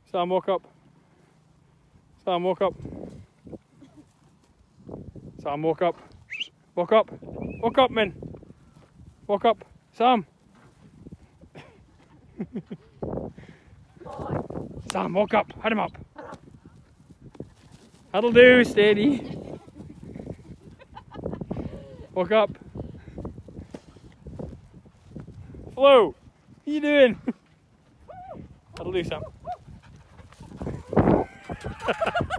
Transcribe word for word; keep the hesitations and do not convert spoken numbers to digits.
Sam, walk up. Sam, walk up. Sam, walk up. Walk up. Walk up, man. Walk up. Sam. Sam, walk up. Head him up. That'll do, steady. Walk up. Flo, what are you doing? That'll do, Sam.